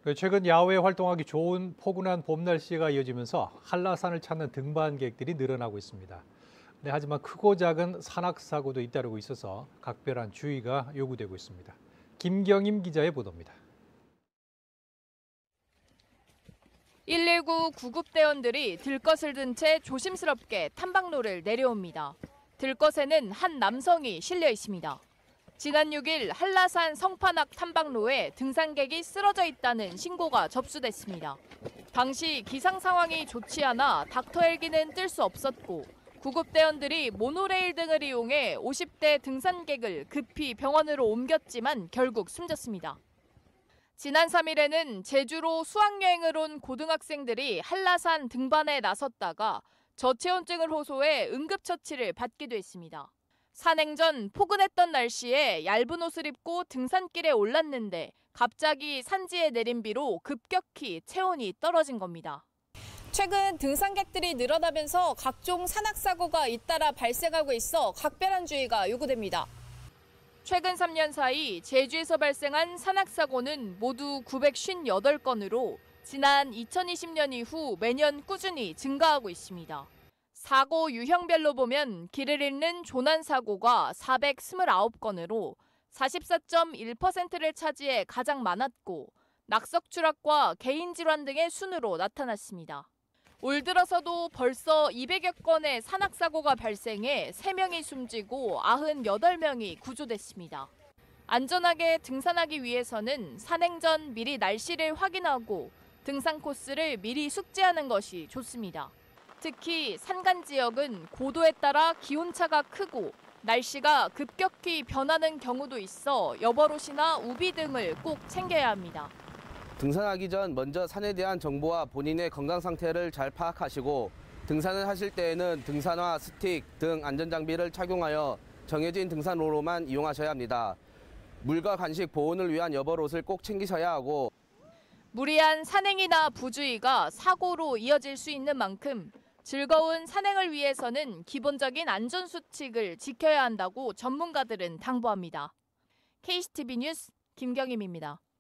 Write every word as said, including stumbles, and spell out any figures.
그 최근 야외 활동하기 좋은 포근한 봄 날씨가 이어지면서 한라산을 찾는 등반객들이 늘어나고 있습니다. 네, 하지만 크고 작은 산악 사고도 잇따르고 있어서 각별한 주의가 요구되고 있습니다. 김경임 기자의 보도입니다. 일일구 구급대원들이 들것을 든 채 조심스럽게 탐방로를 내려옵니다. 들것에는 한 남성이 실려 있습니다. 지난 육 일 한라산 성판악 탐방로에 등산객이 쓰러져 있다는 신고가 접수됐습니다. 당시 기상 상황이 좋지 않아 닥터 헬기는 뜰 수 없었고 구급대원들이 모노레일 등을 이용해 오십 대 등산객을 급히 병원으로 옮겼지만 결국 숨졌습니다. 지난 삼 일에는 제주로 수학여행을 온 고등학생들이 한라산 등반에 나섰다가 저체온증을 호소해 응급처치를 받기도 했습니다. 산행 전 포근했던 날씨에 얇은 옷을 입고 등산길에 올랐는데 갑자기 산지에 내린 비로 급격히 체온이 떨어진 겁니다. 최근 등산객들이 늘어나면서 각종 산악사고가 잇따라 발생하고 있어 각별한 주의가 요구됩니다. 최근 삼 년 사이 제주에서 발생한 산악사고는 모두 구백오십팔 건으로 지난 이천이십 년 이후 매년 꾸준히 증가하고 있습니다. 사고 유형별로 보면 길을 잃는 조난사고가 사백이십구 건으로 사십사 점 일 퍼센트를 차지해 가장 많았고 낙석 추락과 개인 질환 등의 순으로 나타났습니다. 올 들어서도 벌써 이백여 건의 산악사고가 발생해 세 명이 숨지고 구십팔 명이 구조됐습니다. 안전하게 등산하기 위해서는 산행 전 미리 날씨를 확인하고 등산 코스를 미리 숙지하는 것이 좋습니다. 특히 산간 지역은 고도에 따라 기온차가 크고 날씨가 급격히 변하는 경우도 있어 여벌옷이나 우비 등을 꼭 챙겨야 합니다. 등산하기 전 먼저 산에 대한 정보와 본인의 건강 상태를 잘 파악하시고 등산을 하실 때에는 등산화, 스틱 등 안전장비를 착용하여 정해진 등산로로만 이용하셔야 합니다. 물과 간식 보온을 위한 여벌옷을 꼭 챙기셔야 하고 무리한 산행이나 부주의가 사고로 이어질 수 있는 만큼 즐거운 산행을 위해서는 기본적인 안전수칙을 지켜야 한다고 전문가들은 당부합니다. 케이씨티비 뉴스 김경임입니다.